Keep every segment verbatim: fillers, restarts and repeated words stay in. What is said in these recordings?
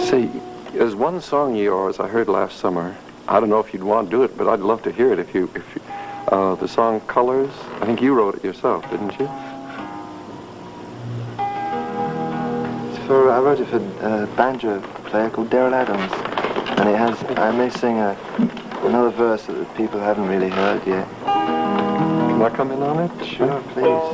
Say, there's one song of yours I heard last summer. I don't know if you'd want to do it, but I'd love to hear it if you, if you, uh, the song Colors. I think you wrote it yourself, didn't you? It's for, I wrote it for a banjo player called Daryl Adams. And it has, I may sing a, another verse that people haven't really heard yet. Can I come in on it? Sure, please.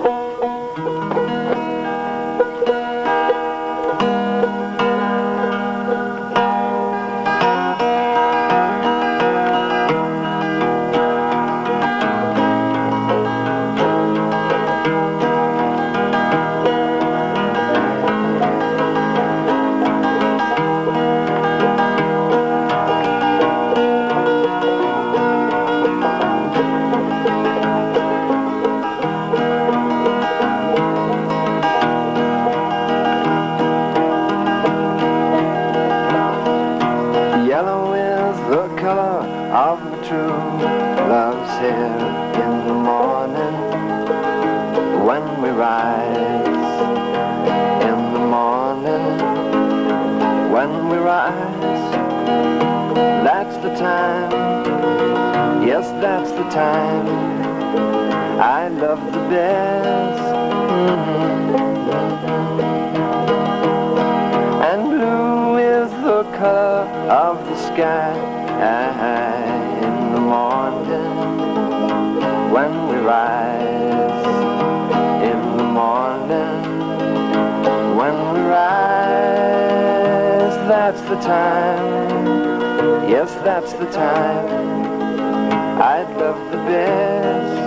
That's the time I'd love the best.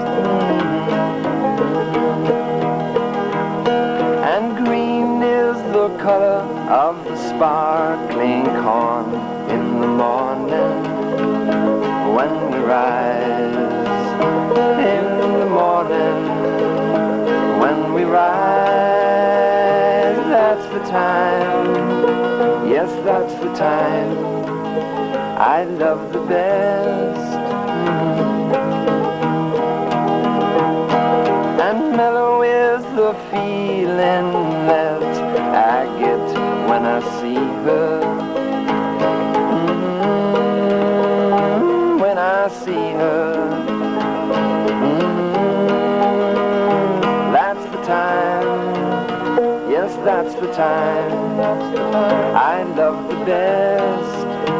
And green is the color of the sparkling corn in the morning when we rise. In the morning when we rise, that's the time, yes, that's the time I love the best. And mellow is the feeling that I get when I see her. Mm, when I see her. Mm, that's the time. Yes, that's the time. I love the best.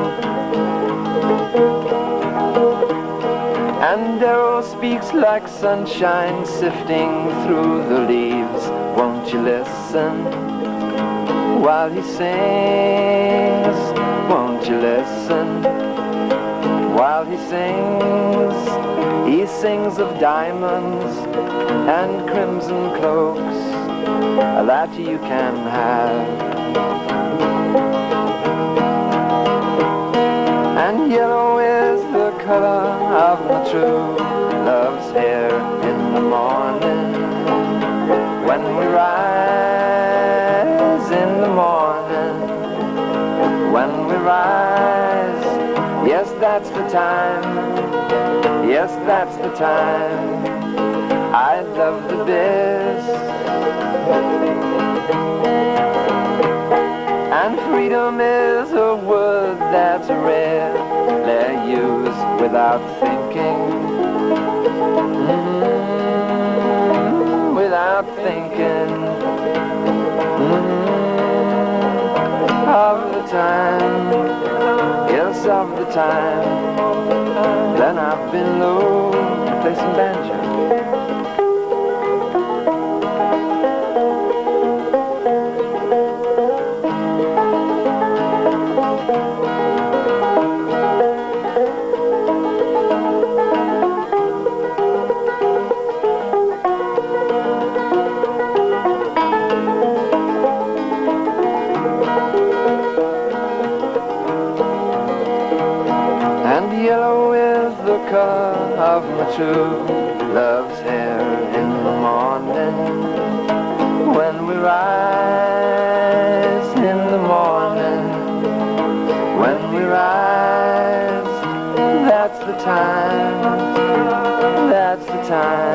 And Darrow speaks like sunshine sifting through the leaves. Won't you listen while he sings? Won't you listen while he sings? He sings of diamonds and crimson cloaks that you can have. And yellow is the color of my true love's hair in the morning when we rise. In the morning when we rise, yes, that's the time, yes, that's the time I love the best. And freedom is a word that's rare, they're used without thinking, mm, without thinking, mm, of the time, yes, of the time, then I've been low to play some banjo. Of my true love's hair in the morning when we rise. In the morning when we rise, that's the time, that's the time